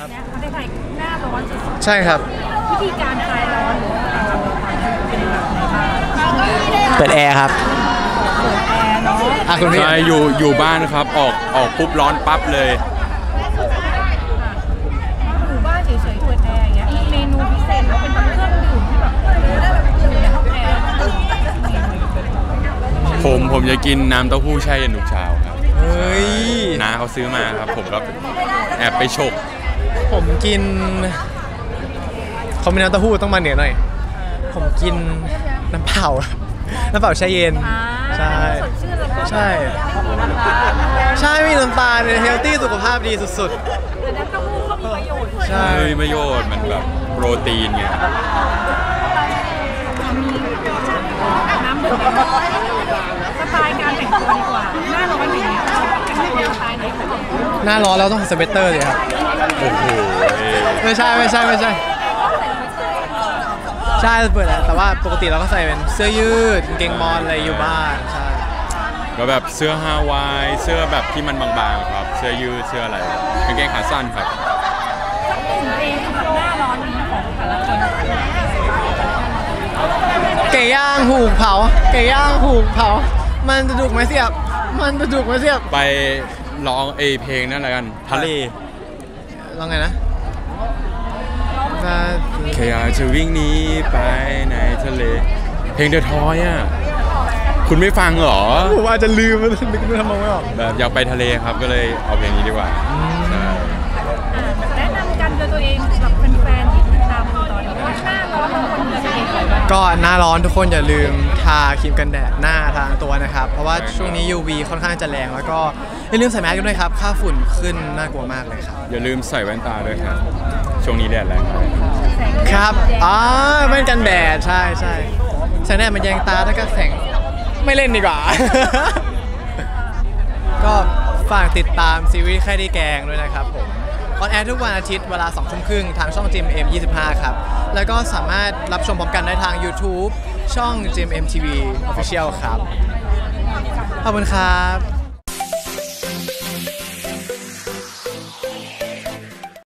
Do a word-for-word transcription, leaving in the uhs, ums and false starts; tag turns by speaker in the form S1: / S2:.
S1: ครับประเทศไทยหน้าร้อนสุดๆ
S2: ใช่ครับ
S1: วิธีการคลายร้อนหรือว่าการเป็นแบบไหนบ้าง
S2: เปิดแอร์ครับ
S1: เปิดแอร์เนาะ
S2: อ่ะคุณพี่
S3: ใช่อยู่อยู่บ้านครับออกออกปุ๊บร้อนปั๊บเลย
S1: อยู่บ้านเฉยๆเปิดแอร์อย่างเงี้ยมีเมนูพิเศษแล้วเป็นแบบเครื่องดื่มที่แบบอยู่ในห้องแอร์
S3: ผมผมจะกินน้ำเต้าหู้แช่เย็นทุกเช้าครับ
S2: เฮ้ย
S3: น้าเขาซื้อมาครับผมก็แอบไปฉก
S2: ผมกินเขามีน้ำเต้าหู้ต้องมาเหนือหน่อยผมกินน้ำเปล่าน้ำเปล่าแช่เย็นใช่ใช่ใช่มีน้ำตาลเฮลตี้สุขภาพดีสุดๆ
S1: แต่น้ำเต้าหู้ก็มีประโยชน์
S2: ใช่
S3: มีประโยชน์มันแบบโปรตีนไง
S1: น้ำดื่มสไตล์การแต่งตัวดีกว่าหน้าร้อนอย่างเงี้ยเป็นสไตล์ไหน
S2: หน้าร้อนแล้วต้องสเวตเตอร์เลยครับ
S3: โอ้โห
S2: ไม่ใช่ไม่ใช่ไม่ใช่ใช่เปิดแล้วแต่ว่าปกติเราก็ใส่เป็นเสื้อยืดกางเกงมอนอะไรอยู่บ้านใช่
S3: ก็แบบเสื้อฮาวายเสื้อแบบที่มันบางๆครับเสื้อยืดเสื้ออะไรกางเกงขาสั้นครับ
S1: เพลงสำหรับหน้าร้อนนี้ของแต่ละคน
S2: ไก่ย่างหูเผาไก่ย่างหูเผามันจะดุกไหมเสียบมันจะดุกไหมเสียบ
S3: ไปร้องเอเพลงนั่นแหละกันทะเล
S2: ร้องไงนะ
S3: แค่อยากจะวิ่งหนีไปในทะเลเพลงเดอะทอยอ่ะคุณไม่ฟังเหรอ
S2: ผมอาจจะลืมมันนึกไม่ทำไม่ออก
S3: แบบอยากไปทะเลครับก็เลยเอาเพลงนี้ดีกว่า
S1: แนะนำกันโดยตัวเองกับแฟนๆที่ติดตามตอนนี้ว่าหน้าร้อนบางคนจะเป็นยังไงบ้าง
S2: ก็หน้าร้อนทุกคนอย่าลืมทาครีมกันแดดหน้าทางตัวนะครับเพราะว่าช่วงนี้ ยู วี ค่อนข้างจะแรงแล้วก็อย่าลืมใส่แมสกันด้วยครับค่าฝุ่นขึ้นน่ากลัวมากเลยครับ
S3: อย่าลืมใส่แว่นตาด้วยครับช่วงนี้แดดแรง
S2: ครับอ๋อแว่นกันแดดใช่ใช่แสงแดดมันแยงตาถ้าก็แสงไม่เล่นดีกว่า ก็ฝากติดตามซีรีส์แค่ดีแกงด้วยนะครับผมออนแอร์ทุกวันอาทิตย์เวลาสองทุ่มครึ่งทางช่อง จี เอ็ม เอ็ม ยี่สิบห้า ครับแล้วก็สามารถรับชมพร้อมกันได้ทาง YouTube ช่อง จี เอ็ม เอ็ม ที วี Official ครับขอบคุณครับ